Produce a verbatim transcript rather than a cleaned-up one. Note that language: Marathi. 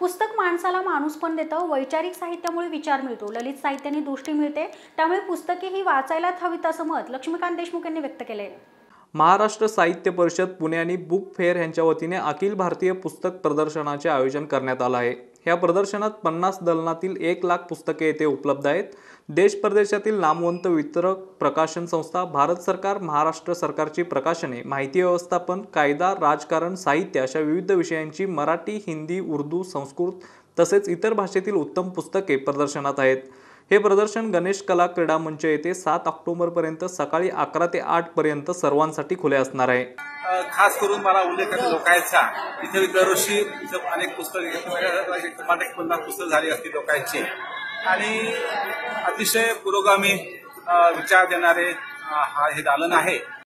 पुस्तक माणसाला माणूस पण देतं, वैचारिक साहित्यामुळे विचार मिळतो, ललित साहित्याने दृष्टी मिळते, त्यामुळे पुस्तके ही वाचायलाच हवीत असं मत लक्ष्मीकांत देशमुख यांनी व्यक्त केले। महाराष्ट्र साहित्य परिषद पुणे आणि बुक फेअर यांच्या वतीने अखिल भारतीय पुस्तक प्रदर्शनाचे आयोजन करण्यात आले आहे। या प्रदर्शनात पन्नास दलनातील एक लाख पुस्तके येथे उपलब्ध आहेत। देश परदेशातील नामवंत वितरक, प्रकाशन संस्था, भारत सरकार, महाराष्ट्र सरकारची प्रकाशने, माहिती व्यवस्थापन, कायदा, राजकारण, साहित्य अशा विविध विषयांची मराठी, हिंदी, उर्दू, संस्कृत तसेच इतर भाषेतील उत्तम पुस्तके प्रदर्शनात आहेत। हे प्रदर्शन गणेश कला क्रीडा मंच येथे सात ऑक्टोबर पर्यंत सकाळी अकरा ते आठ पर्यंत सर्वांसाठी खुले असणार आहे। खास करून मला उल्लेख आहे लोकांचा, इथे दरवर्षी अनेक पुस्तके अनेक पन्नास पुस्तक झाली असतील लोकांची आणि अतिशय पुरोगामी विचार देणारे हा हे दालन आहे।